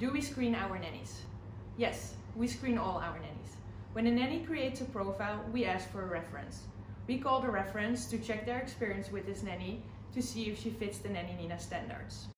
Do we screen our nannies? Yes, we screen all our nannies. When a nanny creates a profile, we ask for a reference. We call the reference to check their experience with this nanny to see if she fits the Nanny Nina standards.